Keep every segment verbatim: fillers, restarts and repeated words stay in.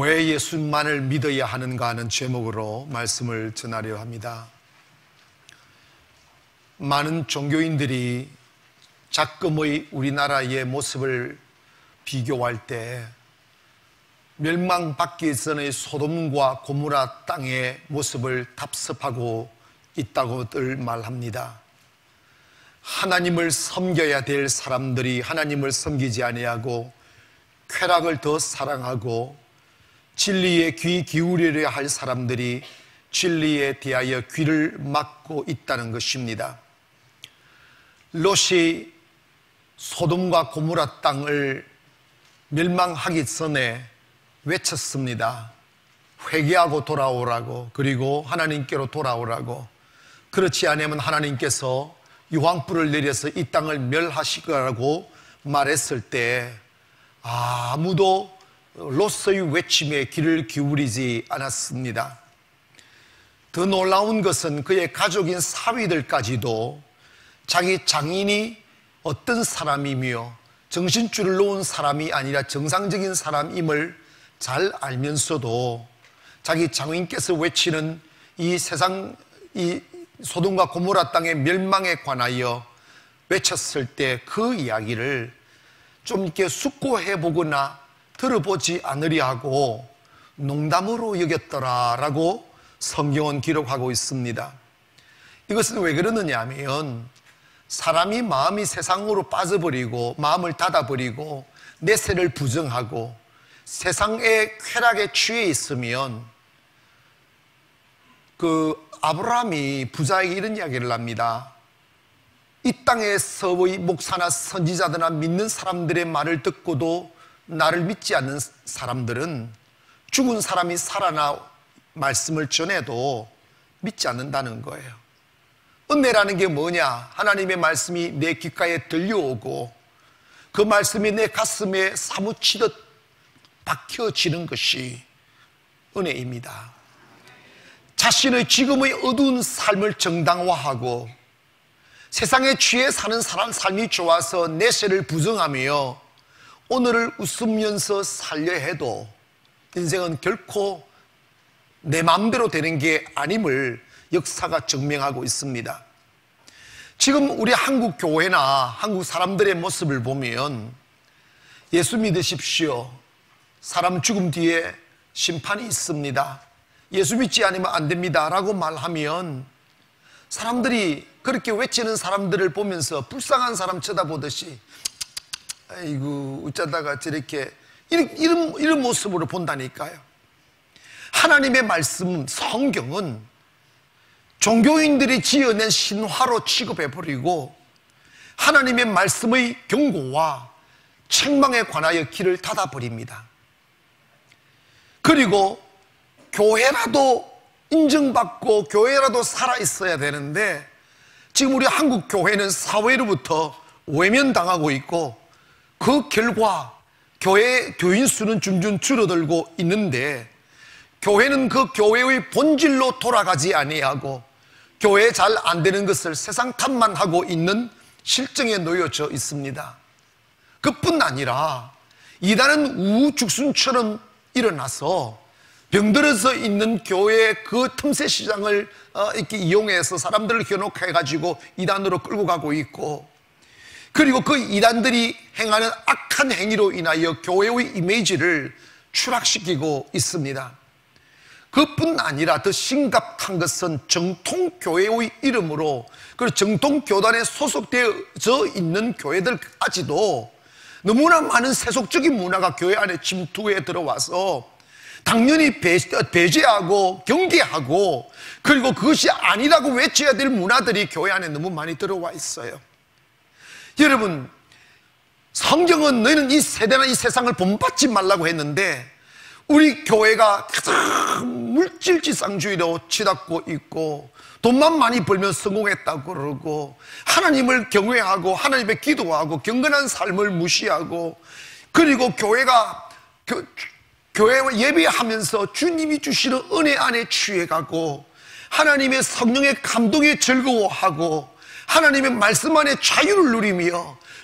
왜 예수만을 믿어야 하는가 하는 제목으로 말씀을 전하려 합니다. 많은 종교인들이 작금의 우리나라의 모습을 비교할 때 멸망받기 전의 소돔과 고모라 땅의 모습을 답습하고 있다고들 말합니다. 하나님을 섬겨야 될 사람들이 하나님을 섬기지 아니하고 쾌락을 더 사랑하고 진리에 귀 기울이려 할 사람들이 진리에 대하여 귀를 막고 있다는 것입니다. 롯이 소돔과 고모라 땅을 멸망하기 전에 외쳤습니다. 회개하고 돌아오라고, 그리고 하나님께로 돌아오라고. 그렇지 않으면 하나님께서 유황불을 내려서 이 땅을 멸하실 거라고 말했을 때 아무도 롯의 외침에 귀를 기울이지 않았습니다. 더 놀라운 것은 그의 가족인 사위들까지도 자기 장인이 어떤 사람이며 정신줄을 놓은 사람이 아니라 정상적인 사람임을 잘 알면서도 자기 장인께서 외치는 이 세상, 이 소돔과 고모라 땅의 멸망에 관하여 외쳤을 때 그 이야기를 좀 이렇게 숙고해 보거나 들어보지 않으려 하고 농담으로 여겼더라라고 성경은 기록하고 있습니다. 이것은 왜 그러느냐 하면 사람이 마음이 세상으로 빠져버리고 마음을 닫아버리고 내세를 부정하고 세상의 쾌락에 취해 있으면, 그 아브라함이 부자에게 이런 이야기를 합니다. 이 땅에서의 목사나 선지자들이나 믿는 사람들의 말을 듣고도 나를 믿지 않는 사람들은 죽은 사람이 살아나 말씀을 전해도 믿지 않는다는 거예요. 은혜라는 게 뭐냐? 하나님의 말씀이 내 귓가에 들려오고 그 말씀이 내 가슴에 사무치듯 박혀지는 것이 은혜입니다. 자신의 지금의 어두운 삶을 정당화하고 세상에 취해 사는 사람 삶이 좋아서 내세를 부정하며 오늘을 웃으면서 살려 해도 인생은 결코 내 마음대로 되는 게 아님을 역사가 증명하고 있습니다. 지금 우리 한국 교회나 한국 사람들의 모습을 보면 예수 믿으십시오, 사람 죽음 뒤에 심판이 있습니다, 예수 믿지 않으면 안 됩니다 라고 말하면 사람들이 그렇게 외치는 사람들을 보면서 불쌍한 사람 쳐다보듯이 아이고 어쩌다가 저렇게 이런, 이런, 이런 모습으로 본다니까요. 하나님의 말씀 성경은 종교인들이 지어낸 신화로 취급해버리고 하나님의 말씀의 경고와 책망에 관하여 길을 닫아버립니다. 그리고 교회라도 인정받고 교회라도 살아있어야 되는데 지금 우리 한국 교회는 사회로부터 외면당하고 있고 그 결과 교회 교인 수는 점점 줄어들고 있는데 교회는 그 교회의 본질로 돌아가지 아니하고 교회 잘 안 되는 것을 세상 탓만 하고 있는 실정에 놓여져 있습니다. 그뿐 아니라 이단은 우후죽순처럼 일어나서 병들어서 있는 교회의 그 틈새 시장을 이렇게 이용해서 사람들을 현혹해가지고 이단으로 끌고 가고 있고, 그리고 그 이단들이 행하는 악한 행위로 인하여 교회의 이미지를 추락시키고 있습니다. 그뿐 아니라 더 심각한 것은 정통교회의 이름으로 그리고 정통교단에 소속되어 있는 교회들까지도 너무나 많은 세속적인 문화가 교회 안에 침투해 들어와서 당연히 배제하고 경계하고 그리고 그것이 아니라고 외쳐야 될 문화들이 교회 안에 너무 많이 들어와 있어요. 여러분, 성경은 너희는 이 세대나 이 세상을 본받지 말라고 했는데 우리 교회가 가장 물질지상주의로 치닫고 있고 돈만 많이 벌면 성공했다고 그러고 하나님을 경외하고 하나님께 기도하고 경건한 삶을 무시하고 그리고 교회가 교, 교회 예배하면서 주님이 주시는 은혜 안에 취해가고 하나님의 성령의 감동에 즐거워하고 하나님의 말씀 안에 자유를 누리며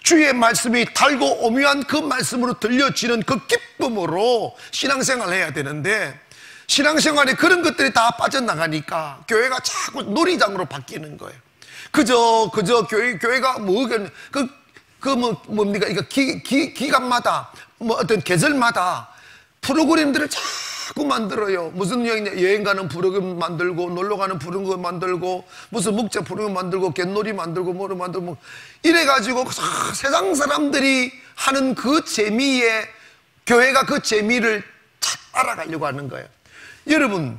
주의 말씀이 달고 오묘한 그 말씀으로 들려지는 그 기쁨으로 신앙생활을 해야 되는데, 신앙생활에 그런 것들이 다 빠져나가니까 교회가 자꾸 놀이장으로 바뀌는 거예요. 그저 그저 교회 교회가 뭐 그 그 뭐 뭡니까 이거 기, 기 기간마다 뭐 어떤 계절마다 프로그램들을 자꾸 만들어요. 무슨 여행, 여행 가는 프로그램 만들고, 놀러 가는 프로그램 만들고, 무슨 목자 프로그램 만들고, 갯놀이 만들고, 뭐를 만들고, 이래가지고 세상 사람들이 하는 그 재미에 교회가 그 재미를 알아가려고 하는 거예요. 여러분,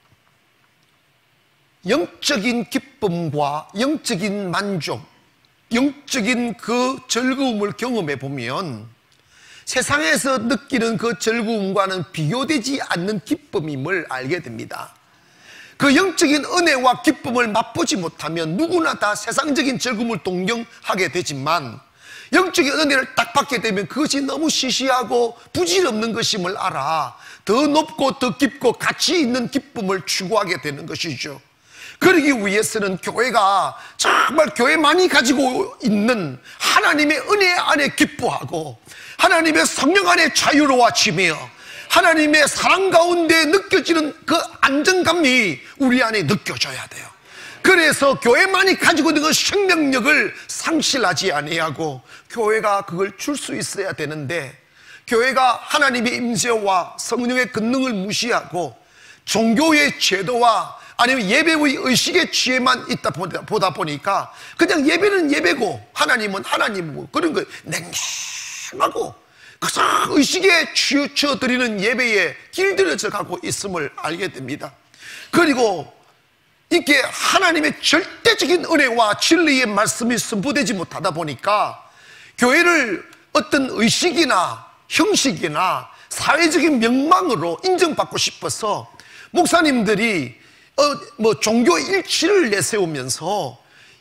영적인 기쁨과 영적인 만족, 영적인 그 즐거움을 경험해 보면 세상에서 느끼는 그 즐거움과는 비교되지 않는 기쁨임을 알게 됩니다. 그 영적인 은혜와 기쁨을 맛보지 못하면 누구나 다 세상적인 즐거움을 동경하게 되지만, 영적인 은혜를 딱 받게 되면 그것이 너무 시시하고 부질없는 것임을 알아 더 높고 더 깊고 가치 있는 기쁨을 추구하게 되는 것이죠. 그러기 위해서는 교회가 정말 교회만이 가지고 있는 하나님의 은혜 안에 기뻐하고, 하나님의 성령 안에 자유로워지며, 하나님의 사랑 가운데 느껴지는 그 안정감이 우리 안에 느껴져야 돼요. 그래서 교회만이 가지고 있는 그 생명력을 상실하지 아니하고 교회가 그걸 줄 수 있어야 되는데, 교회가 하나님의 임재와 성령의 권능을 무시하고 종교의 제도와 아니면 예배의 의식의 취해만 있다 보다 보니까 그냥 예배는 예배고 하나님은 하나님이고 그런 거 냉랭하고 그저 의식에 치우쳐드리는 예배에 길들여져 가고 있음을 알게 됩니다. 그리고 이게 하나님의 절대적인 은혜와 진리의 말씀이 선포되지 못하다 보니까 교회를 어떤 의식이나 형식이나 사회적인 명망으로 인정받고 싶어서 목사님들이 어, 뭐 종교 일치를 내세우면서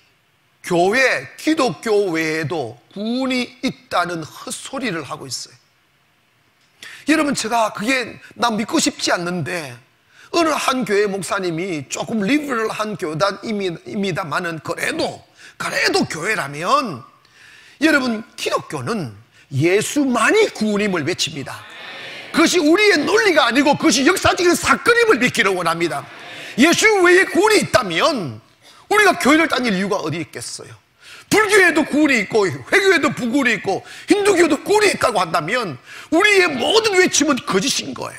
교회, 기독교 외에도 구원이 있다는 헛소리를 하고 있어요. 여러분, 제가 그게 나 믿고 싶지 않는데 어느 한 교회 목사님이 조금 리버럴한 교단입니다만은 그래도 그래도 교회라면, 여러분, 기독교는 예수만이 구원임을 외칩니다. 그것이 우리의 논리가 아니고 그것이 역사적인 사건임을 믿기를 원합니다. 예수 외에 구원이 있다면 우리가 교회를 다닐 이유가 어디 있겠어요? 불교에도 구원이 있고 회교에도 구원이 있고 힌두교도 구원이 있다고 한다면 우리의 모든 외침은 거짓인 거예요.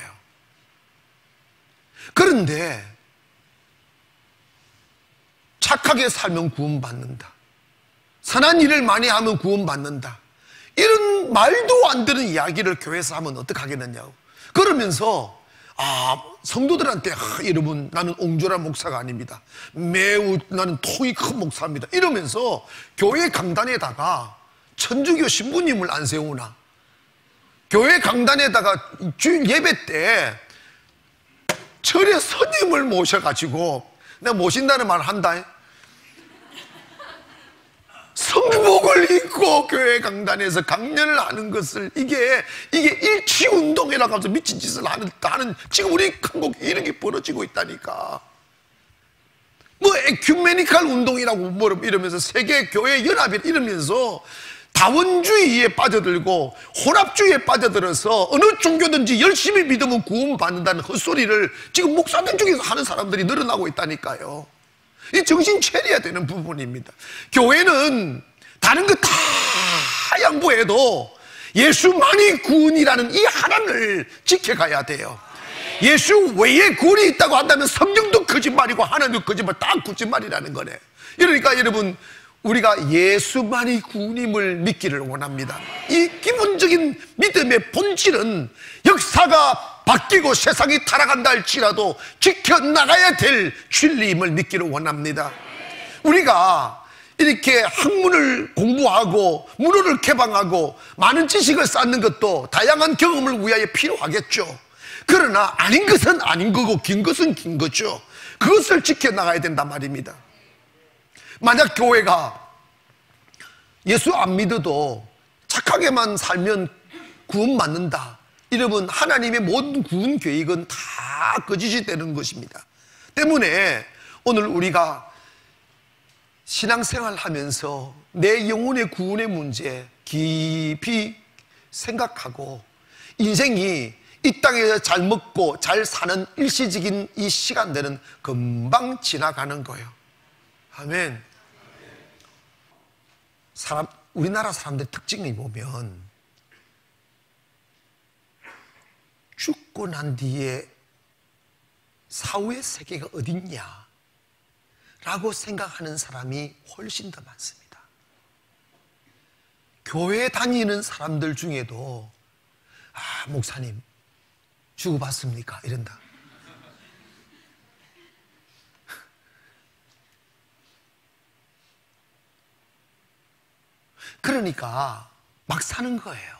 그런데 착하게 살면 구원받는다, 선한 일을 많이 하면 구원받는다, 이런 말도 안 되는 이야기를 교회에서 하면 어떡하겠느냐고. 그러면서 아, 성도들한테 아, 여러분 나는 옹졸한 목사가 아닙니다, 매우 나는 통이 큰 목사입니다 이러면서 교회 강단에다가 천주교 신부님을 안 세우나, 교회 강단에다가 주일 예배 때 절에 스님을 모셔가지고, 내가 모신다는 말을 한다, 성복을 입고 교회 강단에서 강연을 하는 것을, 이게 이게 일치운동이라고 하면서 미친 짓을 하는, 하는 지금 우리 한국 이런 게 벌어지고 있다니까. 뭐 에큐메니칼 운동이라고 뭐 이러면서 세계 교회 연합이 이러면서 다원주의에 빠져들고 혼합주의에 빠져들어서 어느 종교든지 열심히 믿으면 구원받는다는 헛소리를 지금 목사들 중에서 하는 사람들이 늘어나고 있다니까요. 이 정신 차려야 되는 부분입니다. 교회는 다른 거 다 양보해도 예수만이 구원이라는 이 하나를 지켜가야 돼요. 예수 외에 구원이 있다고 한다면 성령도 거짓말이고 하나님도 거짓말, 다 거짓말이라는 거네. 그러니까 여러분, 우리가 예수만이 구원임을 믿기를 원합니다. 이 기본적인 믿음의 본질은 역사가 바뀌고 세상이 타락한다 할지라도 지켜나가야 될 진리임을 믿기를 원합니다. 우리가 이렇게 학문을 공부하고 문호를 개방하고 많은 지식을 쌓는 것도 다양한 경험을 위하여 필요하겠죠. 그러나 아닌 것은 아닌 거고 긴 것은 긴 거죠. 그것을 지켜나가야 된단 말입니다. 만약 교회가 예수 안 믿어도 착하게만 살면 구원받는다, 여러분, 하나님의 모든 구원 계획은 다 거짓이 되는 것입니다. 때문에 오늘 우리가 신앙생활 하면서 내 영혼의 구원의 문제, 깊이 생각하고 인생이 이 땅에서 잘 먹고 잘 사는 일시적인 이 시간들은 금방 지나가는 거예요. 아멘. 사람, 우리나라 사람들 특징을 보면 죽고 난 뒤에 사후의 세계가 어딨냐 라고 생각하는 사람이 훨씬 더 많습니다. 교회 다니는 사람들 중에도 아, 목사님 죽어봤습니까? 이런다. 그러니까 막 사는 거예요.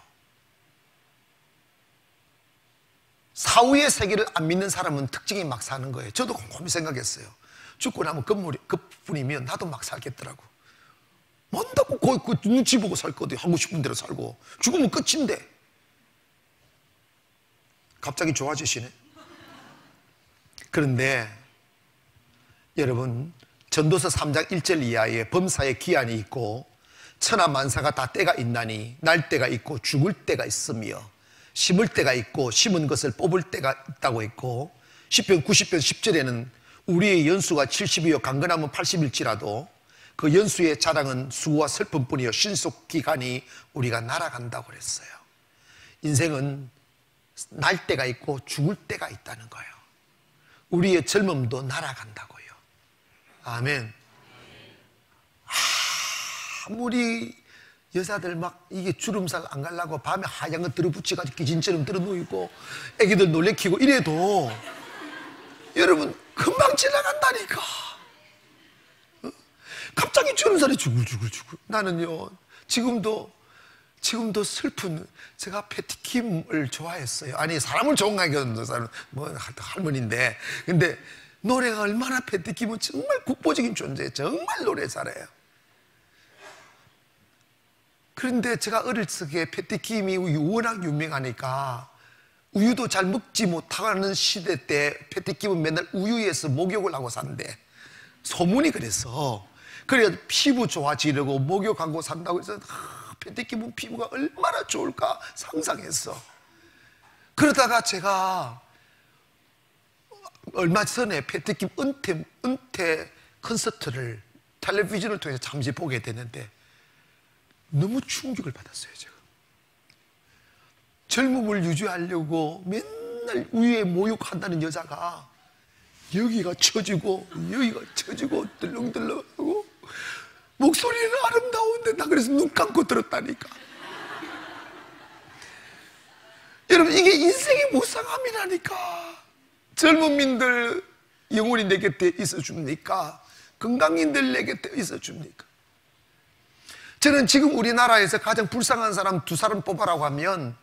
사후의 세계를 안 믿는 사람은 특징이 막 사는 거예요. 저도 곰곰이 생각했어요. 죽고 나면 그분이, 그분이면 나도 막 살겠더라고. 뭔다고 거의 그 눈치 보고 살 거든. 하고 싶은 대로 살고. 죽으면 끝인데. 갑자기 좋아지시네. 그런데 여러분, 전도서 삼 장 일 절 이하에 범사에 기한이 있고 천하 만사가 다 때가 있나니 날 때가 있고 죽을 때가 있으며 심을 때가 있고 심은 것을 뽑을 때가 있다고 했고 시편 구십 편 십 절에는 우리의 연수가 칠십이요 강건하면 팔십일지라도 그 연수의 자랑은 수고와 슬픔뿐이요 신속기간이 우리가 날아간다고 그랬어요. 인생은 날 때가 있고 죽을 때가 있다는 거예요. 우리의 젊음도 날아간다고요. 아멘. 아무리 여자들 막 이게 주름살 안 가려고 밤에 하얀 거 들어붙여가지고 기진처럼 들어누이고 애기들 놀래키고 이래도 여러분 금방 지나간다니까. 갑자기 주름살이 주글주글주글. 나는요 지금도 지금도 슬픈, 제가 패티킴을 좋아했어요. 아니 사람을 좋아하는 사람은 뭐 할머니인데, 근데 노래가 얼마나, 패티킴은 정말 국보적인 존재예요. 정말 노래 잘해요. 그런데 제가 어릴 적에 패티킴이 워낙 유명하니까 우유도 잘 먹지 못하는 시대 때 패티킴은 맨날 우유에서 목욕을 하고 산대. 소문이 그래서. 그래서 피부 좋아지려고 목욕하고 산다고 해서 패티킴은 피부가 얼마나 좋을까 상상했어. 그러다가 제가 얼마 전에 패티킴 은퇴, 은퇴 콘서트를 텔레비전을 통해서 잠시 보게 됐는데 너무 충격을 받았어요. 제가 젊음을 유지하려고 맨날 우유에 목욕한다는 여자가 여기가 처지고 여기가 처지고 들렁들렁하고 목소리는 아름다운데 나 그래서 눈 감고 들었다니까. 여러분 이게 인생의 무상함이라니까. 젊은민들 영혼이 내 곁에 있어줍니까? 건강인들 내 곁에 있어줍니까? 저는 지금 우리나라에서 가장 불쌍한 사람 두 사람 뽑아라고 하면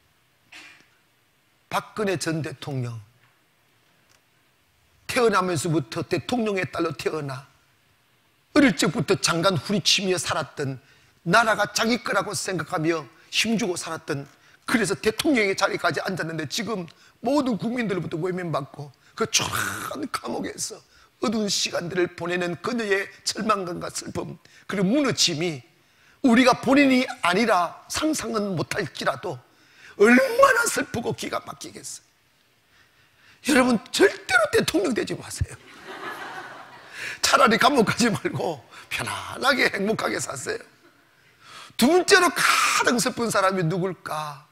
박근혜 전 대통령, 태어나면서부터 대통령의 딸로 태어나 어릴 적부터 장관 후리치며 살았던, 나라가 자기 거라고 생각하며 힘주고 살았던, 그래서 대통령의 자리까지 앉았는데 지금 모든 국민들로부터 외면받고 그 초라한 감옥에서 어두운 시간들을 보내는 그녀의 절망감과 슬픔 그리고 무너짐이 우리가 본인이 아니라 상상은 못할지라도 얼마나 슬프고 기가 막히겠어요. 여러분 절대로 대통령 되지 마세요. 차라리 감옥 가지 말고 편안하게 행복하게 사세요. 두 번째로 가장 슬픈 사람이 누굴까?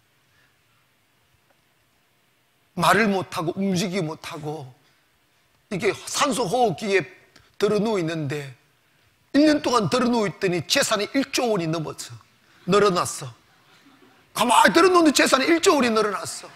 말을 못하고 움직이지 못하고 이게 산소 호흡기에 들어누워 있는데 일 년 동안 들어누워 있더니 재산이 일조 원이 넘었어. 늘어났어. 가만히 들어놓는데 재산이 일조 원이 늘어났어.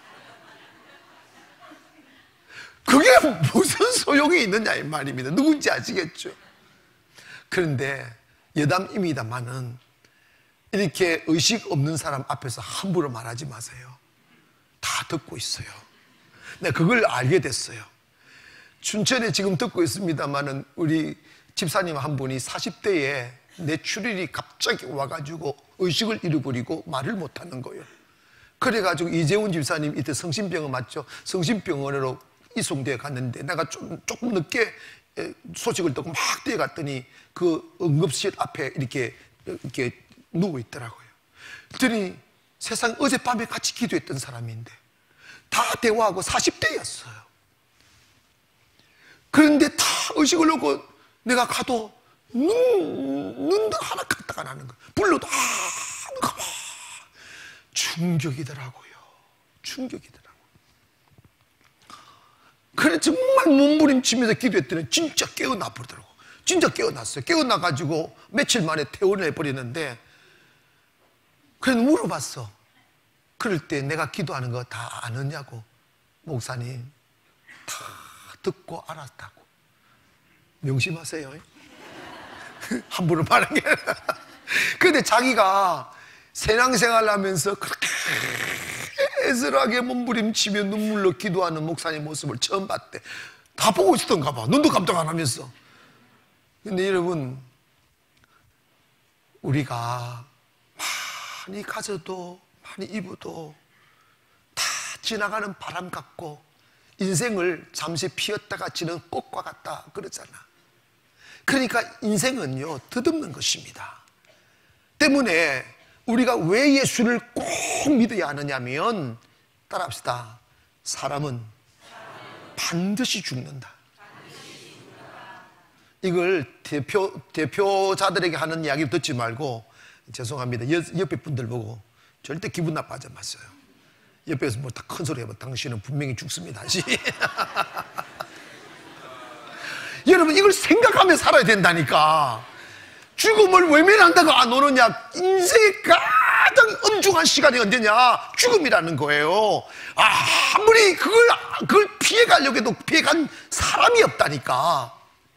그게 무슨 소용이 있느냐 이 말입니다. 누군지 아시겠죠? 그런데 여담입니다만은 이렇게 의식 없는 사람 앞에서 함부로 말하지 마세요. 다 듣고 있어요. 내가 그걸 알게 됐어요. 춘천에 지금 듣고 있습니다만은 우리 집사님 한 분이 사십 대에 뇌출혈이 갑자기 와가지고 의식을 잃어버리고 말을 못하는 거예요. 그래가지고 이재훈 집사님 이때 성심병원 맞죠? 성심병원으로 이송되어 갔는데 내가 좀, 조금 늦게 소식을 듣고 막 뛰어갔더니 그 응급실 앞에 이렇게, 이렇게 누워 있더라고요. 그랬더니 세상 어젯밤에 같이 기도했던 사람인데 다 대화하고 사십 대였어요. 그런데 다 의식을 놓고 내가 가도 눈, 눈도 하나 깜짝 안 하는 거예요. 불러도 아무 가만. 충격이더라고요. 충격이더라고요. 그래 정말 몸부림치면서 기도했더니 진짜 깨어나 버리더라고요. 진짜 깨어났어요. 깨어나가지고 며칠 만에 퇴원을 해버리는데, 그래서 물어봤어. 그럴 때 내가 기도하는 거 다 아느냐고. 목사님 다 듣고 알았다고. 명심하세요. 함부로 말한 게 아니라. 그런데 자기가 신앙생활을 하면서 그렇게 애절하게 몸부림치며 눈물로 기도하는 목사님 모습을 처음 봤대. 다 보고 있었던가 봐. 눈도 깜짝 안 하면서. 근데 여러분, 우리가 많이 가져도 많이 입어도 다 지나가는 바람 같고 인생을 잠시 피었다가 지는 꽃과 같다 그러잖아. 그러니까 인생은요 덧없는 것입니다. 때문에 우리가 왜 예수를 꼭 믿어야 하느냐면, 따라합시다. 사람은 반드시 죽는다. 이걸 대표, 대표자들에게 하는 이야기를 듣지 말고, 죄송합니다. 여, 옆에 분들 보고 절대 기분 나빠하지 마세요. 옆에서 뭐 다 큰 소리 해봐. 당신은 분명히 죽습니다. 여러분, 이걸 생각하며 살아야 된다니까. 죽음을 외면한다고 안 오느냐? 인생의 가장 엄중한 시간이 언제냐? 죽음이라는 거예요. 아, 아무리 그걸, 그걸 피해가려고 해도 피해간 사람이 없다니까.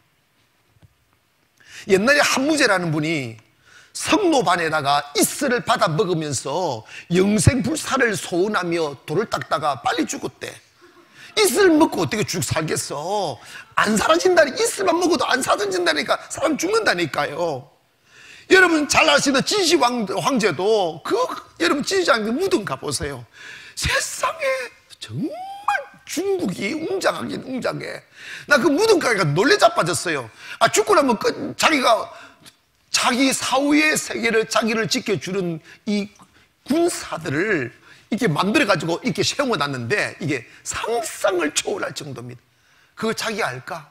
옛날에 한무제라는 분이 성노반에다가 이슬을 받아 먹으면서 영생불사를 소원하며 돌을 닦다가 빨리 죽었대. 이슬 먹고 어떻게 쭉 살겠어? 안 사라진다니. 이슬만 먹어도 안 사라진다니까. 사람 죽는다니까요. 여러분 잘 아시는 진시 황제도 그 여러분 진시 황제 무덤 가보세요. 세상에 정말 중국이 웅장하긴 웅장해. 나 그 무덤 가니까 놀래 자빠졌어요. 아, 죽고 나면 그 자기가 자기 사후의 세계를 자기를 지켜주는 이 군사들을 이렇게 만들어가지고 이렇게 세워놨는데 이게 상상을 초월할 정도입니다. 그거 자기 알까?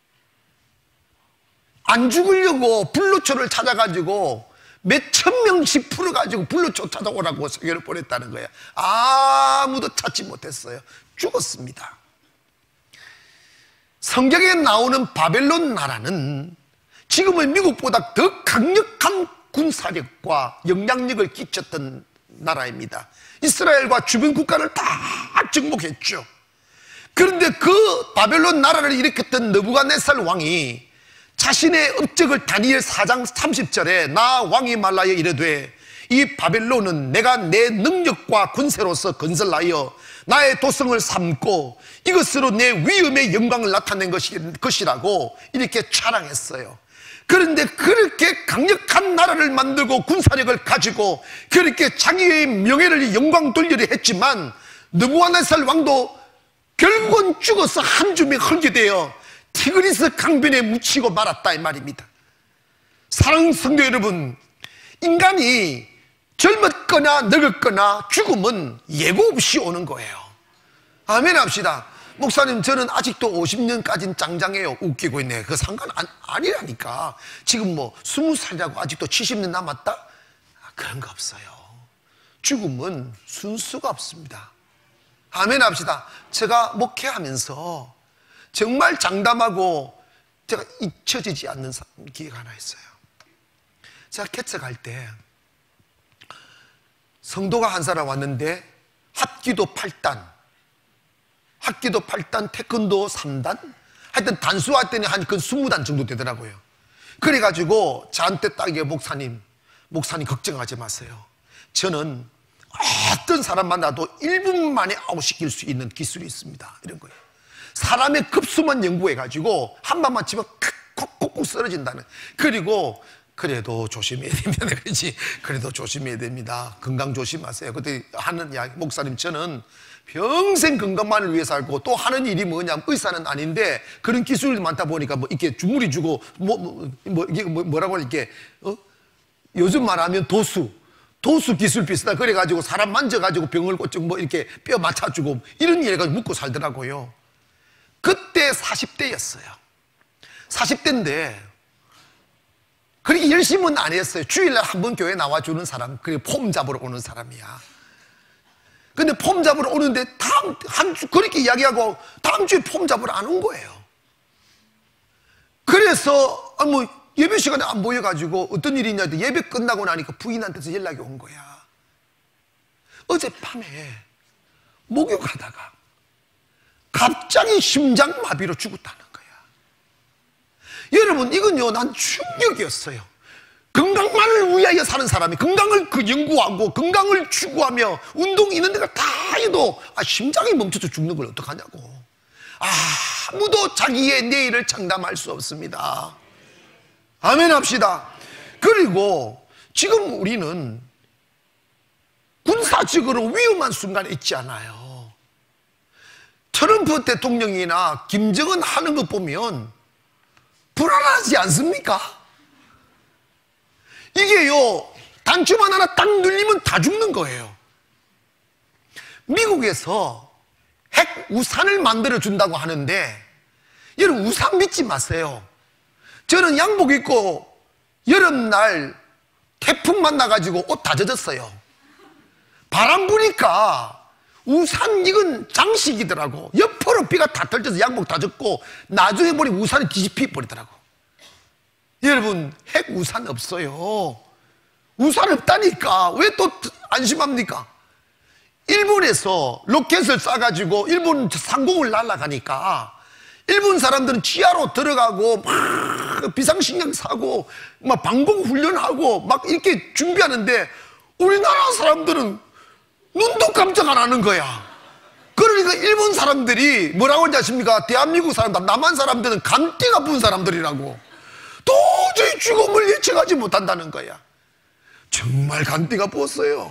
안 죽으려고 불로초를 찾아가지고 몇천 명씩 풀어가지고 불로초 찾아오라고 세계를 보냈다는 거예요. 아무도 찾지 못했어요. 죽었습니다. 성경에 나오는 바벨론 나라는 지금의 미국보다 더 강력한 군사력과 영향력을 끼쳤던 나라입니다. 이스라엘과 주변 국가를 다 정복했죠. 그런데 그 바벨론 나라를 일으켰던 느부갓네살 왕이 자신의 업적을 다니엘 사 장 삼십 절에 나 왕이 말하여 이르되 이 바벨론은 내가 내 능력과 군세로서 건설하여 나의 도성을 삼고 이것으로 내 위엄의 영광을 나타낸 것이라고 이렇게 자랑했어요. 그런데 그렇게 강력한 나라를 만들고 군사력을 가지고 그렇게 자기의 명예를 영광 돌리려 했지만 느부갓네살 왕도 결국은 죽어서 한 줌이 흙이 되어 티그리스 강변에 묻히고 말았다 이 말입니다. 사랑하는 성도 여러분, 인간이 젊었거나 늙었거나 죽음은 예고 없이 오는 거예요. 아멘 합시다. 목사님, 저는 아직도 오십 년까지는 짱짱해요. 웃기고 있네. 그 상관 안, 아니라니까. 지금 뭐 스무 살이라고 아직도 칠십 년 남았다? 아, 그런 거 없어요. 죽음은 순수가 없습니다. 아멘 합시다. 제가 목회하면서 정말 장담하고 제가 잊혀지지 않는 기회가 하나 있어요. 제가 개척할 때 성도가 한 사람 왔는데 합기도 팔 단, 합기도 팔 단, 태권도 삼 단, 하여튼 단수할 때는 한 그 이십 단 정도 되더라고요. 그래가지고 저한테 딱 이게 목사님, 목사님 걱정하지 마세요. 저는 어떤 사람 만나도 일 분 만에 아웃시킬 수 있는 기술이 있습니다. 이런 거예요. 사람의 급수만 연구해가지고 한 방만 치면 콕콕콕 쓰러진다는. 그리고 그래도 조심해야 됩니다. 그렇지. 그래도 조심해야 됩니다. 건강 조심하세요. 그때 하는 이야기, 목사님 저는 평생 건강만을 위해 살고 또 하는 일이 뭐냐면 의사는 아닌데 그런 기술이 많다 보니까 뭐 이렇게 주무리 주고 뭐, 뭐, 뭐 이게 뭐, 뭐라고 이렇게 어? 요즘 말하면 도수, 도수 기술 비슷하다. 그래가지고 사람 만져가지고 병을 고치고 뭐 이렇게 뼈 맞춰주고 이런 일 해가지고 묵고 살더라고요. 그때 사십 대였어요. 사십 대인데 그렇게 열심은 안 했어요. 주일날 한 번 교회 나와주는 사람, 그게 폼 잡으러 오는 사람이야. 근데 폼 잡으러 오는데 다음 한 주 그렇게 이야기하고 다음 주에 폼 잡으러 안 온 거예요. 그래서 아 뭐 예배 시간에 안 보여가지고 어떤 일이 있냐 했더니 예배 끝나고 나니까 부인한테서 연락이 온 거야. 어젯밤에 목욕하다가 갑자기 심장마비로 죽었다는 거야. 여러분, 이건요 난 충격이었어요. 건강만을 위하여 사는 사람이 건강을 그 연구하고 건강을 추구하며 운동 있는 데가 다 해도 아, 심장이 멈춰서 죽는 걸 어떡하냐고. 아무도 자기의 내일을 장담할 수 없습니다. 아멘 합시다. 그리고 지금 우리는 군사적으로 위험한 순간에 있지 않아요. 트럼프 대통령이나 김정은 하는 거 보면 불안하지 않습니까? 이게요 단추만 하나 딱 눌리면 다 죽는 거예요. 미국에서 핵 우산을 만들어 준다고 하는데 여러분, 우산 믿지 마세요. 저는 양복 입고 여름날 태풍 만나가지고 옷 다 젖었어요. 바람 부니까 우산 이건 장식이더라고. 옆으로 비가 다 떨쳐서 양복 다 젖고 나중에 보니 우산이 뒤집히 버리더라고. 여러분, 핵 우산 없어요. 우산 없다니까 왜 또 안심합니까? 일본에서 로켓을 쏴가지고 일본 상공을 날아가니까 일본 사람들은 지하로 들어가고 막 비상식량 사고 막 방공 훈련하고 막 이렇게 준비하는데 우리나라 사람들은 눈도 깜짝 안 하는 거야. 그러니까 일본 사람들이 뭐라고 하는지 아십니까? 대한민국 사람들, 남한 사람들은 간띠가 부은 사람들이라고. 도저히 죽음을 예측하지 못한다는 거야. 정말 간띠가 부었어요.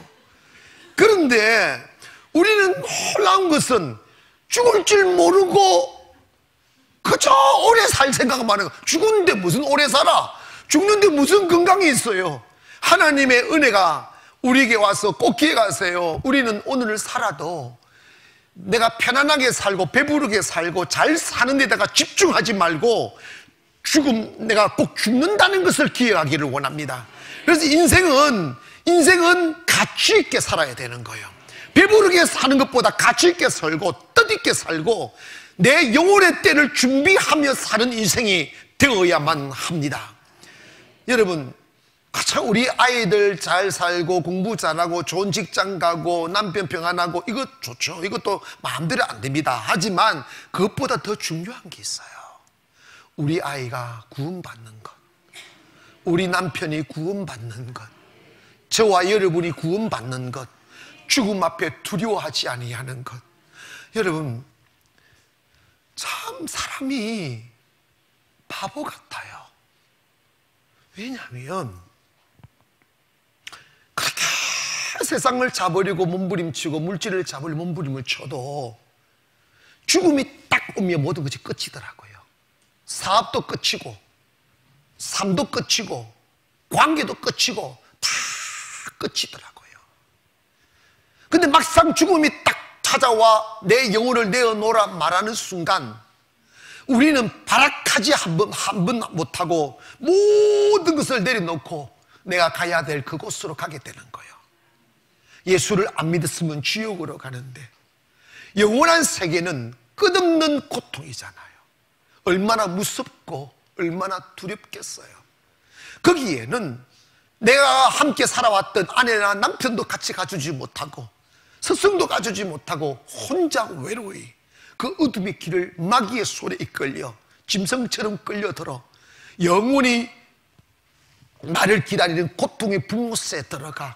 그런데 우리는 놀라운 것은 죽을 줄 모르고 그저 오래 살 생각만 해요. 죽는데 무슨 오래 살아? 죽는데 무슨 건강이 있어요? 하나님의 은혜가 우리에게 와서 꼭 기억하세요. 우리는 오늘을 살아도 내가 편안하게 살고 배부르게 살고 잘 사는 데다가 집중하지 말고 죽음, 내가 꼭 죽는다는 것을 기억하기를 원합니다. 그래서 인생은 인생은 가치 있게 살아야 되는 거예요. 배부르게 사는 것보다 가치 있게 살고 뜻있게 살고 내 영혼의 때를 준비하며 사는 인생이 되어야만 합니다. 여러분, 참 우리 아이들 잘 살고 공부 잘하고 좋은 직장 가고 남편 평안하고 이것 좋죠. 이것도 마음대로 안 됩니다. 하지만 그것보다 더 중요한 게 있어요. 우리 아이가 구원받는 것, 우리 남편이 구원받는 것, 저와 여러분이 구원받는 것, 죽음 앞에 두려워하지 아니하는 것. 여러분, 참 사람이 바보 같아요. 왜냐하면 그렇게 세상을 잡으려고 몸부림치고 물질을 잡으려고 몸부림을 쳐도 죽음이 딱 오면 모든 것이 끝이더라고요. 사업도 끝이고 삶도 끝이고 관계도 끝이고 다 끝이더라고요. 근데 막상 죽음이 딱 찾아와 내 영혼을 내어놓으라 말하는 순간 우리는 발악하지 한 번 한 번 못하고 모든 것을 내려놓고 내가 가야 될 그곳으로 가게 되는 거예요. 예수를 안 믿었으면 지옥으로 가는데 영원한 세계는 끝없는 고통이잖아요. 얼마나 무섭고 얼마나 두렵겠어요. 거기에는 내가 함께 살아왔던 아내나 남편도 같이 가주지 못하고 스승도 가주지 못하고 혼자 외로이 그 어둠의 길을 마귀의 손에 이끌려 짐승처럼 끌려들어 영원히 나를 기다리는 고통의 불못에 들어가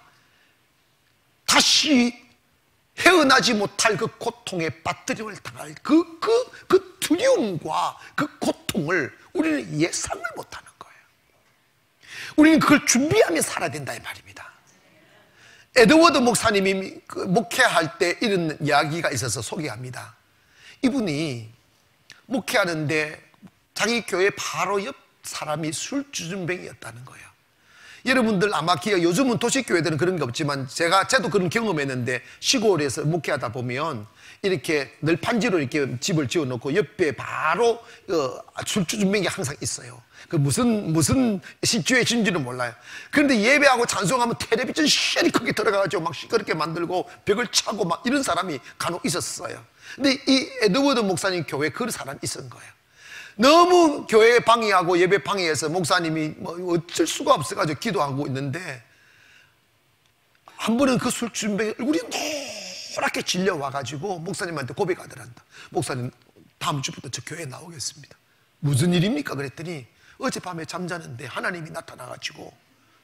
다시 헤어나지 못할 그 고통에 빠뜨림을 당할 그, 그, 그 두려움과 그 고통을 우리는 예상을 못하는 거예요. 우리는 그걸 준비하며 살아야 된다 이 말입니다. 에드워드 목사님이 그 목회할 때 이런 이야기가 있어서 소개합니다. 이분이 목회하는데 자기 교회 바로 옆 사람이 술주정뱅이였다는 거예요. 여러분들 아마 기억, 요즘은 도시교회들은 그런 게 없지만 제가, 저도 그런 경험했는데 시골에서 목회하다 보면 이렇게 널판지로 이렇게 집을 지어 놓고 옆에 바로 어, 술주 준비가 항상 있어요. 그 무슨 무슨 시츄에이션인지는 몰라요. 그런데 예배하고 찬송하면 텔레비전 시간이 크게 들어가가지고 막 시끄럽게 만들고 벽을 차고 막 이런 사람이 간혹 있었어요. 근데 이 에드워드 목사님 교회에 그런 사람이 있었던 거예요. 너무 교회 방해하고 예배 방해해서 목사님이 뭐 어쩔 수가 없어가지고 기도하고 있는데 한 번은 그 술 준비 얼굴이 노랗게 질려와가지고 목사님한테 고백하더란다. 목사님 다음 주부터 저 교회에 나오겠습니다. 무슨 일입니까? 그랬더니 어젯밤에 잠자는데 하나님이 나타나가지고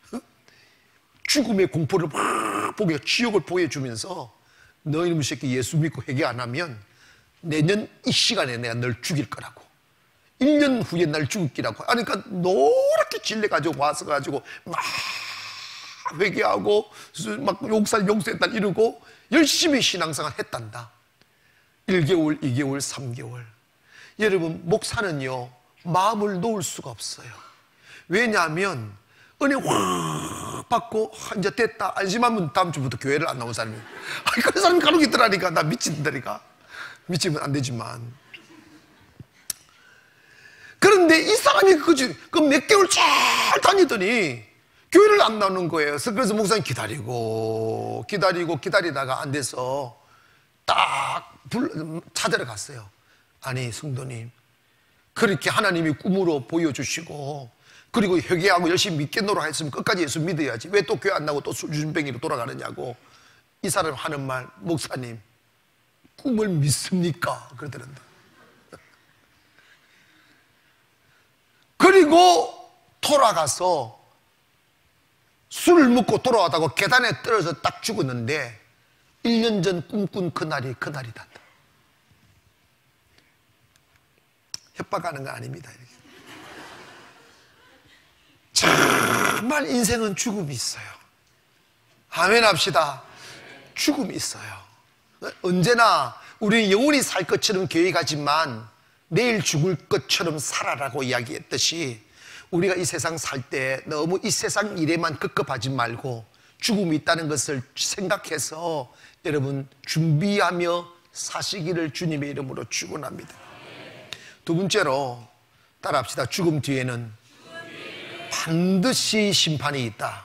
죽음의 공포를 막 보게 지옥을 보여주면서 너 이놈의 새끼 예수 믿고 회개 안 하면 내년 이 시간에 내가 널 죽일 거라고, 일 년 후에 날 죽일기라고. 아니, 그러니까 노랗게 질려가지고 와서 가지고 막 회개하고 막 용살 용서했다 이러고 열심히 신앙생활 했단다. 일 개월, 이 개월, 삼 개월. 여러분, 목사는요 마음을 놓을 수가 없어요. 왜냐하면 은혜 확 받고 이제 됐다 안심하면 다음 주부터 교회를 안 나온 사람이, 아니 그런 사람이 간혹 있더라니까. 나 미친다니까. 미치면 안 되지만. 그런데 이 사람이 그지 그 몇 개월 잘 다니더니 교회를 안 나오는 거예요. 그래서 목사님 기다리고 기다리고 기다리다가 안 돼서 딱 불, 찾으러 갔어요. 아니 성도님, 그렇게 하나님이 꿈으로 보여주시고 그리고 회개하고 열심히 믿겠노라 했으면 끝까지 예수 믿어야지 왜 또 교회 안 나오고 또 술주정뱅이로 돌아가느냐고. 이 사람 하는 말, 목사님 꿈을 믿습니까? 그러더란다. 그리고 돌아가서 술을 먹고 돌아왔다고 계단에 떨어져 딱 죽었는데 일 년 전 꿈꾼 그날이 그날이다. 협박하는 거 아닙니다. 정말 인생은 죽음이 있어요. 아멘 합시다. 죽음이 있어요. 언제나 우리 영원히 살 것처럼 계획하지만 내일 죽을 것처럼 살아라고 이야기했듯이 우리가 이 세상 살 때 너무 이 세상 일에만 급급하지 말고 죽음이 있다는 것을 생각해서 여러분 준비하며 사시기를 주님의 이름으로 축원합니다. 두 번째로 따라합시다. 죽음 뒤에는 반드시 심판이 있다.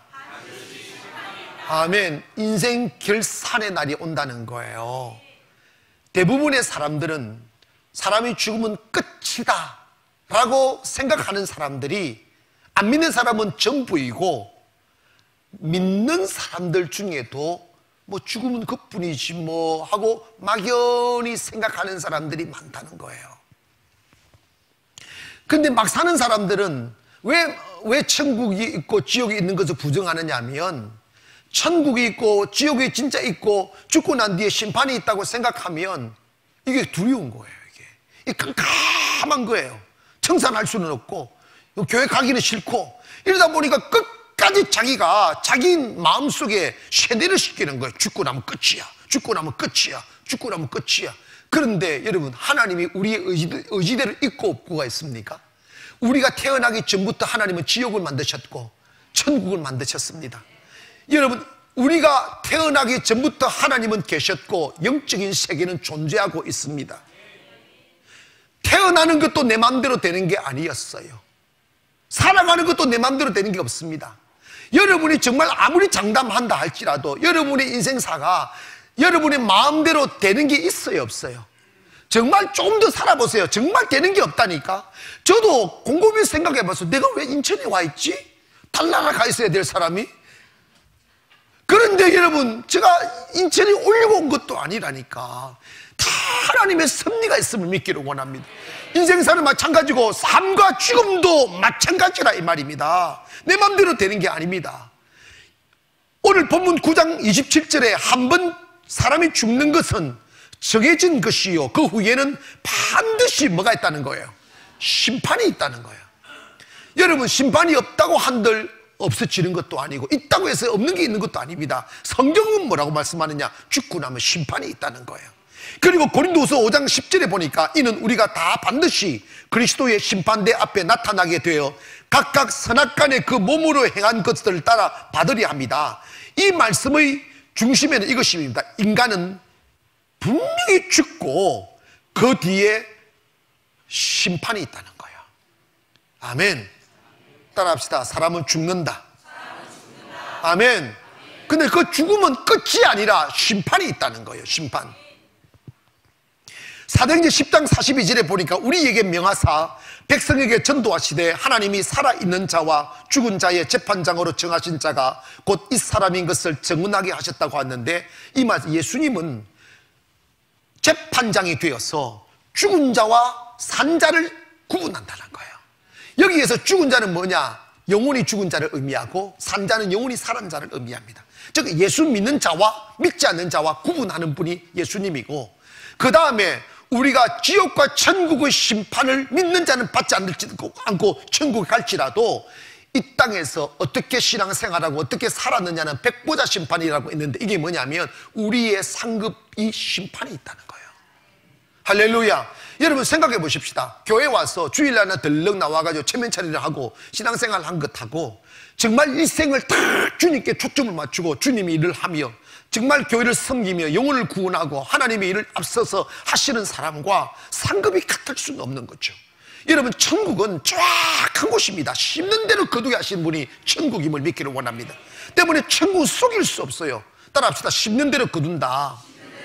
아멘. 인생 결산의 날이 온다는 거예요. 대부분의 사람들은 사람이 죽으면 끝이다 라고 생각하는 사람들이 안 믿는 사람은 전부이고 믿는 사람들 중에도 뭐 죽으면 그뿐이지 뭐 하고 막연히 생각하는 사람들이 많다는 거예요. 근데 막 사는 사람들은 왜, 왜 천국이 있고 지옥이 있는 것을 부정하느냐 하면 천국이 있고 지옥이 진짜 있고 죽고 난 뒤에 심판이 있다고 생각하면 이게 두려운 거예요. 이게 깜깜한 거예요. 청산할 수는 없고 교회 가기는 싫고 이러다 보니까 끝까지 자기가 자기 마음속에 세뇌를 시키는 거예요. 죽고 나면 끝이야. 죽고 나면 끝이야. 죽고 나면 끝이야. 그런데 여러분, 하나님이 우리의 의지대, 의지대로 있고 없고가 있습니까? 우리가 태어나기 전부터 하나님은 지옥을 만드셨고 천국을 만드셨습니다. 여러분, 우리가 태어나기 전부터 하나님은 계셨고 영적인 세계는 존재하고 있습니다. 태어나는 것도 내 마음대로 되는 게 아니었어요. 살아가는 것도 내 마음대로 되는 게 없습니다. 여러분이 정말 아무리 장담한다 할지라도 여러분의 인생사가 여러분의 마음대로 되는 게 있어요, 없어요? 정말 조금 더 살아보세요. 정말 되는 게 없다니까. 저도 곰곰이 생각해봐서 내가 왜 인천에 와 있지? 달나라 가 있어야 될 사람이? 그런데 여러분, 제가 인천에 오려고 온 것도 아니라니까. 다 하나님의 섭리가 있음을 믿기를 원합니다. 인생사는 마찬가지고 삶과 죽음도 마찬가지라 이 말입니다. 내 마음대로 되는 게 아닙니다. 오늘 본문 구 장 이십칠 절에 한 번 사람이 죽는 것은 정해진 것이요 그 후에는 반드시 뭐가 있다는 거예요? 심판이 있다는 거예요. 여러분, 심판이 없다고 한들 없어지는 것도 아니고 있다고 해서 없는 게 있는 것도 아닙니다. 성경은 뭐라고 말씀하느냐? 죽고 나면 심판이 있다는 거예요. 그리고 고린도후서 오 장 십 절에 보니까 이는 우리가 다 반드시 그리스도의 심판대 앞에 나타나게 되어 각각 선악간에 그 몸으로 행한 것들을 따라 받으려 합니다. 이 말씀의 중심에는 이것입니다. 인간은 분명히 죽고 그 뒤에 심판이 있다는 거예요. 아멘. 따라합시다. 사람은 죽는다. 아멘. 근데 그 죽음은 끝이 아니라 심판이 있다는 거예요. 심판. 사도행전 십 장 사십이 절에 보니까 우리에게 명하사 백성에게 전도하시되 하나님이 살아있는 자와 죽은 자의 재판장으로 정하신 자가 곧 이 사람인 것을 증언하게 하셨다고 하는데, 이 말 예수님은 재판장이 되어서 죽은 자와 산 자를 구분한다는 거예요. 여기에서 죽은 자는 뭐냐? 영혼이 죽은 자를 의미하고 산 자는 영혼이 살은 자를 의미합니다. 즉 예수 믿는 자와 믿지 않는 자와 구분하는 분이 예수님이고, 그 다음에 우리가 지옥과 천국의 심판을 믿는 자는 받지 않고 천국에 갈지라도 이 땅에서 어떻게 신앙생활하고 어떻게 살았느냐는 백보자 심판이라고 있는데, 이게 뭐냐면 우리의 상급이 심판이 있다는 거예요. 할렐루야. 여러분 생각해 보십시다. 교회 와서 주일날에 들럭 나와가지고 체면차리를 하고 신앙생활을 한 것하고 정말 일생을 다 주님께 초점을 맞추고 주님이 일을 하며 정말 교회를 섬기며 영혼을 구원하고 하나님의 일을 앞서서 하시는 사람과 상급이 같을 수는 없는 거죠. 여러분 천국은 쫙한 곳입니다. 심는 대로 거두게 하신 분이 천국임을 믿기를 원합니다. 때문에 천국은 속일 수 없어요. 따라합시다. 심는 대로 거둔다.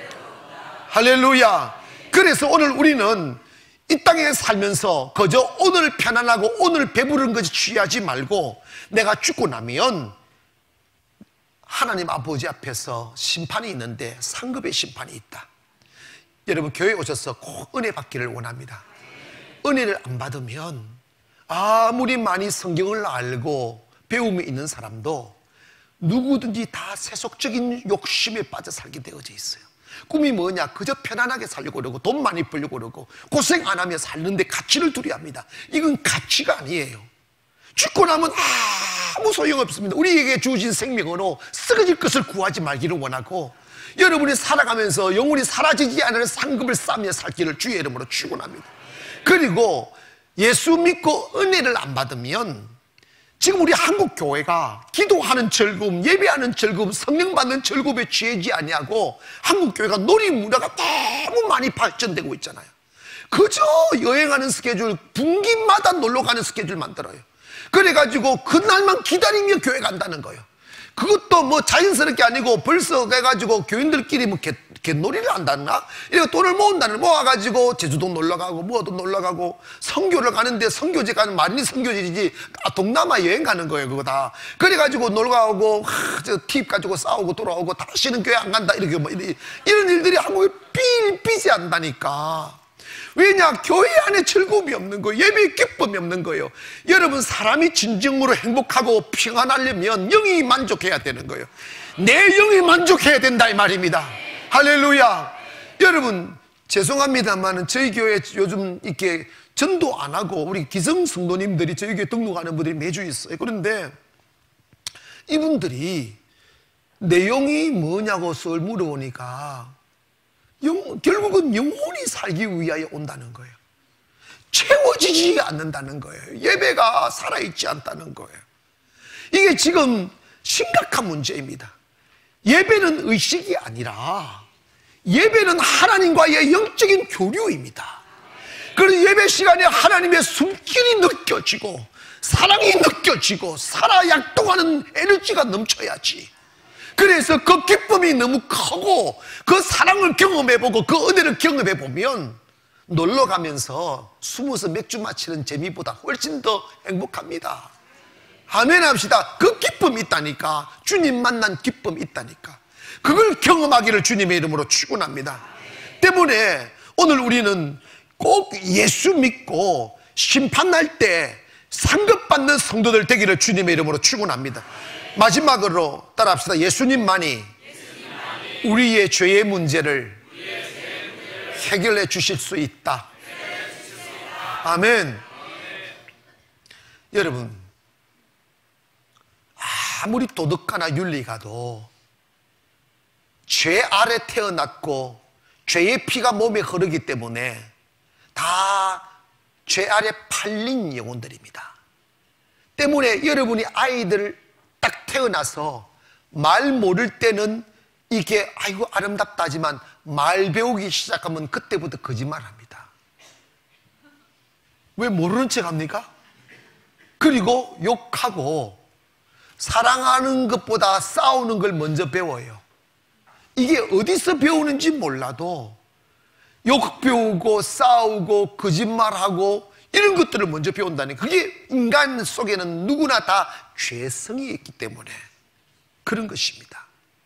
할렐루야. 그래서 오늘 우리는 이 땅에 살면서 그저 오늘 편안하고 오늘 배부른 것이 취하지 말고 내가 죽고 나면 하나님 아버지 앞에서 심판이 있는데 상급의 심판이 있다. 여러분 교회에 오셔서 꼭 은혜 받기를 원합니다. 은혜를 안 받으면 아무리 많이 성경을 알고 배움이 있는 사람도 누구든지 다 세속적인 욕심에 빠져 살게 되어져 있어요. 꿈이 뭐냐? 그저 편안하게 살려고 그러고 돈 많이 벌려고 그러고 고생 안 하며 살는데 가치를 두려합니다. 이건 가치가 아니에요. 죽고 나면 아무 소용없습니다. 우리에게 주어진 생명으로 썩어질 것을 구하지 말기를 원하고, 여러분이 살아가면서 영혼이 사라지지 않을 상급을 쌓으며 살기를 주의 이름으로 축원합니다. 그리고 예수 믿고 은혜를 안 받으면 지금 우리 한국 교회가 기도하는 즐거움, 예배하는 즐거움, 성령 받는 즐거움에 취하지 아니하고 한국 교회가 놀이문화가 너무 많이 발전되고 있잖아요. 그저 여행하는 스케줄, 분기마다 놀러 가는 스케줄 만들어요. 그래가지고 그날만 기다리며 교회 간다는 거예요. 그것도 뭐 자연스럽게 아니고 벌써 해가지고 교인들끼리 뭐 개, 개놀이를 한다나? 이렇게 돈을 모은다는, 모아가지고 제주도 놀러가고 뭐도 놀러가고 선교를 가는데 선교지 가는 말이 선교지지 아, 동남아 여행 가는 거예요. 그거 다. 그래가지고 놀러가고 팁 가지고 싸우고 돌아오고 다시는 교회 안 간다. 이렇게 뭐 이런, 이런 일들이 한국에 삘삘이 한다니까. 왜냐? 교회 안에 즐거움이 없는 거예요. 예배에 기쁨이 없는 거예요. 여러분 사람이 진정으로 행복하고 평안하려면 영이 만족해야 되는 거예요. 내 영이 만족해야 된다 이 말입니다. 할렐루야. 여러분 죄송합니다만 저희 교회 요즘 이렇게 전도 안 하고 우리 기성 성도님들이 저희 교회 등록하는 분들이 매주 있어요. 그런데 이분들이 내용이 뭐냐고 썰 물어보니까 영, 결국은 영혼이 살기 위하여 온다는 거예요. 채워지지 않는다는 거예요. 예배가 살아있지 않다는 거예요. 이게 지금 심각한 문제입니다. 예배는 의식이 아니라 예배는 하나님과의 영적인 교류입니다. 그래서 예배 시간에 하나님의 숨길이 느껴지고 사랑이 느껴지고 살아 약동하는 에너지가 넘쳐야지. 그래서 그 기쁨이 너무 크고 그 사랑을 경험해보고 그 은혜를 경험해보면 놀러가면서 숨어서 맥주 마시는 재미보다 훨씬 더 행복합니다. 아멘 합시다. 그 기쁨이 있다니까. 주님 만난 기쁨이 있다니까. 그걸 경험하기를 주님의 이름으로 축원합니다. 때문에 오늘 우리는 꼭 예수 믿고 심판날 때 상급받는 성도들 되기를 주님의 이름으로 축원합니다. 마지막으로 따라합시다. 예수님만이 우리의 죄의 문제를 해결해 주실 수 있다. 아멘. 여러분 아무리 도덕가나 윤리가도 죄 아래 태어났고 죄의 피가 몸에 흐르기 때문에 다 죄 아래 팔린 영혼들입니다. 때문에 여러분이 아이들 딱 태어나서 말 모를 때는 이게 아이고 아름답다 하지만 말 배우기 시작하면 그때부터 거짓말합니다. 왜 모르는 척 합니까? 그리고 욕하고 사랑하는 것보다 싸우는 걸 먼저 배워요. 이게 어디서 배우는지 몰라도 욕 배우고 싸우고 거짓말하고 이런 것들을 먼저 배운다니, 그게 인간 속에는 누구나 다 죄성이 있기 때문에 그런 것입니다.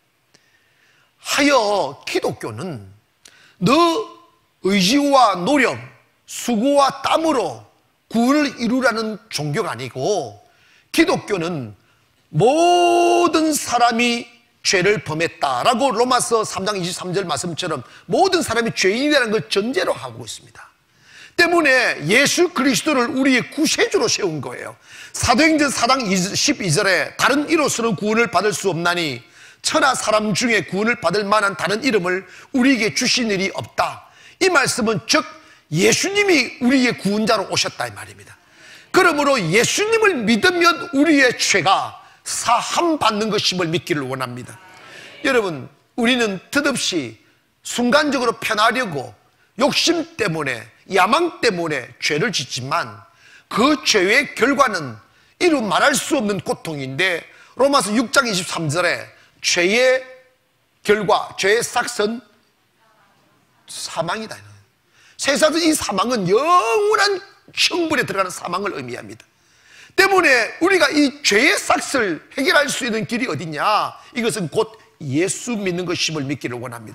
하여 기독교는 너 의지와 노력, 수고와 땀으로 구원을 이루라는 종교가 아니고, 기독교는 모든 사람이 죄를 범했다라고 로마서 삼 장 이십삼 절 말씀처럼 모든 사람이 죄인이라는 걸 전제로 하고 있습니다. 때문에 예수 그리스도를 우리의 구세주로 세운 거예요. 사도행전 사 장 십이 절에 다른 이로서는 구원을 받을 수 없나니 천하 사람 중에 구원을 받을 만한 다른 이름을 우리에게 주신 일이 없다. 이 말씀은 즉 예수님이 우리의 구원자로 오셨다 이 말입니다. 그러므로 예수님을 믿으면 우리의 죄가 사함 받는 것임을 믿기를 원합니다. 여러분, 우리는 덧없이 순간적으로 편하려고 욕심 때문에 야망 때문에 죄를 짓지만 그 죄의 결과는 이루 말할 수 없는 고통인데, 로마서 육 장 이십삼 절에 죄의 결과, 죄의 삭은 사망이다. 세상에서 이 사망은 영원한 형벌에 들어가는 사망을 의미합니다. 때문에 우리가 이 죄의 삭을 해결할 수 있는 길이 어디냐? 이것은 곧 예수 믿는 것임을 믿기를 원합니다.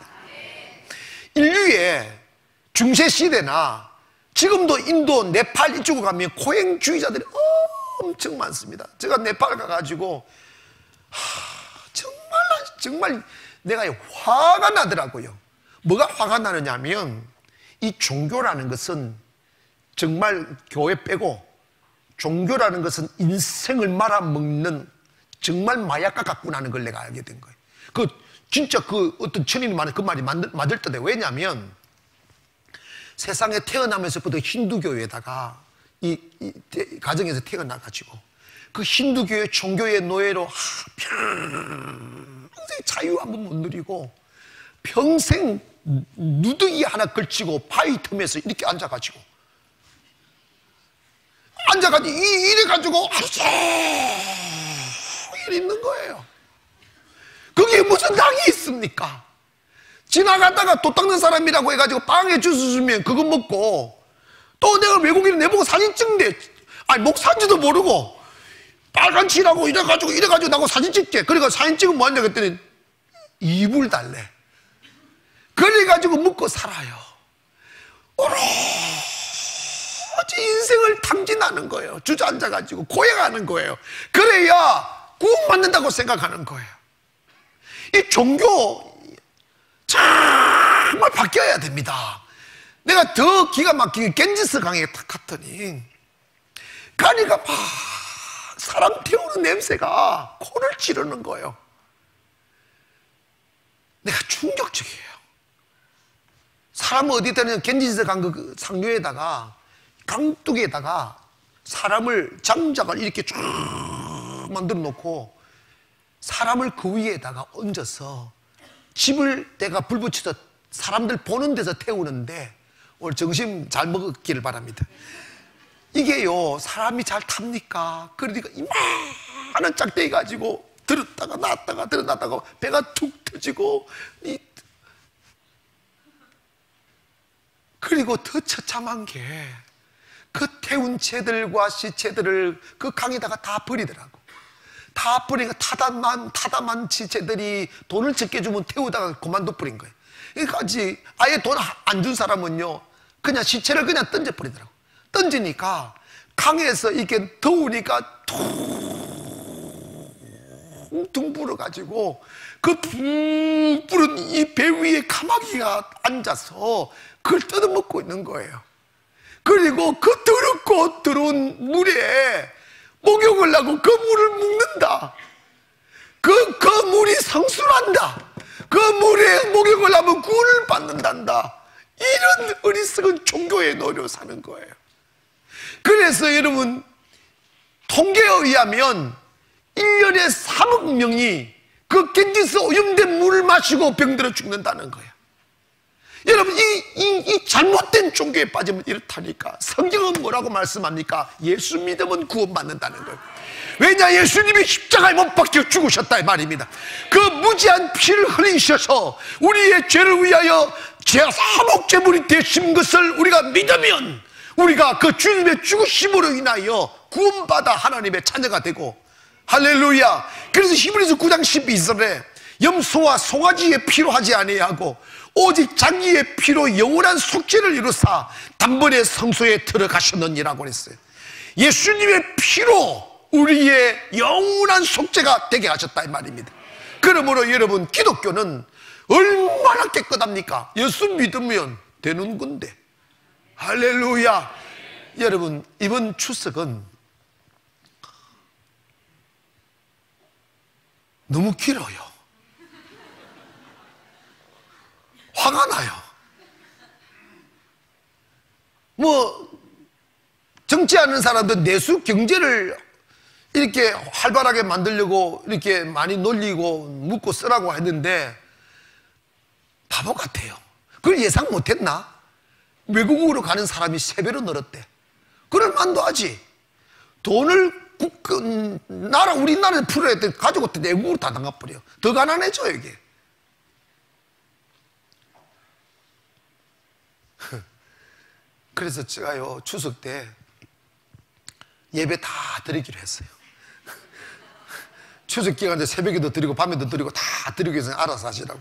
인류의 중세시대나 지금도 인도, 네팔 이쪽으로 가면 고행주의자들이 엄청 많습니다. 제가 네팔 가가지고 하, 정말 정말 내가 화가 나더라고요. 뭐가 화가 나느냐 하면 이 종교라는 것은 정말 교회 빼고 종교라는 것은 인생을 말아먹는 정말 마약과 같구나 하는 걸 내가 알게 된 거예요. 그 진짜 그 어떤 천인이 말한 그 말이 맞을, 맞을 듯해. 왜냐하면 세상에 태어나면서부터 힌두교에다가 이, 이 가정에서 태어나가지고 그 힌두교의 종교의 노예로 하, 평생 자유 한번 못 누리고 평생 누더기 하나 걸치고 바위 틈에서 이렇게 앉아가지고 앉아가지고 이래가지고 하루 종일 있는 거예요. 그게 무슨 당이 있습니까? 지나가다가 도 닦는 사람이라고 해가지고 빵에 주스 주면 그거 먹고, 또 내가 외국인을 내보고 사진 찍는데 아니 목사인지도 모르고 빨간 칠하고 이래가지고 이래가지고 나하고 사진 찍게. 그러니까 사진 찍으면 뭐하냐 그랬더니 이불 달래. 그래가지고 먹고 살아요. 오로지 인생을 탕진하는 거예요. 주저앉아가지고 고행하는 거예요. 그래야 구원받는다고 생각하는 거예요. 이 종교 정말 바뀌어야 됩니다. 내가 더 기가 막히게 겐지스 강에 탁 갔더니 가니까 막 사람 태우는 냄새가 코를 찌르는 거예요. 내가 충격적이에요. 사람은 어디다는 겐지스 강 그 상류에다가 강둑에다가 사람을 장작을 이렇게 쭉 만들어 놓고 사람을 그 위에다가 얹어서 집을 내가 불 붙여서 사람들 보는 데서 태우는데, 오늘 점심 잘 먹었기를 바랍니다. 이게요 사람이 잘 탑니까? 그러니까 이만한 짝대기 가지고 들었다가 놨다가 들어놨다가 배가 툭 터지고 이 그리고 더 처참한 게 그 태운 채들과 시체들을 그 강에다가 다 버리더라고. 다 버리니까 타다만 타다만 시체들이 돈을 적게 주면 태우다가 그만둬 버린 거예요. 그러니까 아예 돈 안 준 사람은요 그냥 시체를 그냥 던져 버리더라고. 던지니까 강에서 이게 더우니까 퉁퉁 불어가지고 그 붕 불은 이 배 위에 카마귀가 앉아서 그걸 뜯어먹고 있는 거예요. 그리고 그 더럽고 더러운 물에 목욕을 하고 그 물을 묵는다. 그, 그 물이 성술한다. 그 물에 목욕을 하면 구원을 받는단다. 이런 어리석은 종교에 놓여 사는 거예요. 그래서 여러분, 통계에 의하면 일 년에 삼억 명이 그 겐지스 오염된 물을 마시고 병들어 죽는다는 거예요. 여러분, 이, 이, 이 잘못된 종교에 빠지면 이렇다니까. 성경은 뭐라고 말씀합니까? 예수 믿으면 구원받는다는 거예요. 왜냐? 예수님이 십자가에 못 박혀 죽으셨다 이 말입니다. 그 무지한 피를 흘리셔서 우리의 죄를 위하여 제사목 제물이 되신 것을 우리가 믿으면 우리가 그 주님의 죽으심으로 인하여 구원받아 하나님의 자녀가 되고, 할렐루야. 그래서 히브리서 구 장 십이 절에 염소와 송아지의 피로 하지 아니하고 오직 자기의 피로 영원한 속죄를 이루사 단번에 성소에 들어가셨느니라고 했어요. 예수님의 피로 우리의 영원한 속죄가 되게 하셨다 이 말입니다. 그러므로 여러분, 기독교는 얼마나 깨끗합니까? 예수 믿으면 되는 건데. 할렐루야. 여러분, 이번 추석은 너무 길어요. 화가 나요. 뭐 정치하는 사람들 내수 경제를 이렇게 활발하게 만들려고 이렇게 많이 놀리고 묻고 쓰라고 했는데 바보 같아요. 그걸 예상 못했나? 외국으로 가는 사람이 세 배로 늘었대. 그럴 만도 하지. 돈을 국, 그, 나라, 우리나라에 풀어야 돼. 가지고 외국으로 다 나가버려. 더 가난해져, 이게. 그래서 제가요, 추석 때 예배 다 드리기로 했어요. 추석 기간에 새벽에도 드리고 밤에도 드리고 다 드리기 위해서 알아서 하시라고.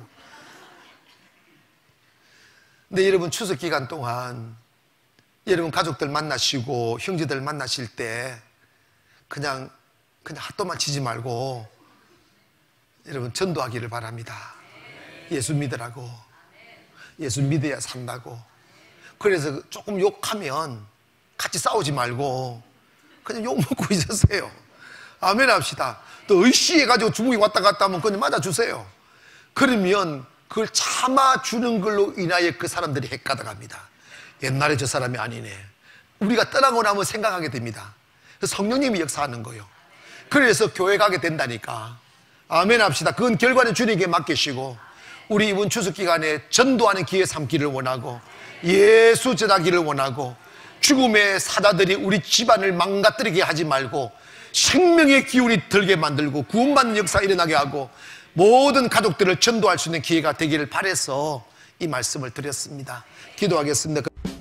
근데 여러분, 추석 기간 동안 여러분 가족들 만나시고 형제들 만나실 때 그냥 그냥 핫도만 치지 말고 여러분 전도하기를 바랍니다. 예수 믿으라고. 예수 믿어야 산다고. 그래서 조금 욕하면 같이 싸우지 말고 그냥 욕 먹고 있으세요. 아멘 합시다. 또 의시해가지고 주먹이 왔다 갔다 하면 그냥 맞아주세요. 그러면 그걸 참아주는 걸로 인하여 그 사람들이 헷가닥합니다. 옛날에 저 사람이 아니네. 우리가 떠나고 나면 생각하게 됩니다. 성령님이 역사하는 거예요. 그래서 교회 가게 된다니까. 아멘 합시다. 그건 결과는 주님께 맡기시고 우리 이번 추석 기간에 전도하는 기회 삼기를 원하고 예수 전하기를 원하고 죽음의 사자들이 우리 집안을 망가뜨리게 하지 말고 생명의 기운이 들게 만들고 구원받는 역사 일어나게 하고 모든 가족들을 전도할 수 있는 기회가 되기를 바라서 이 말씀을 드렸습니다. 기도하겠습니다.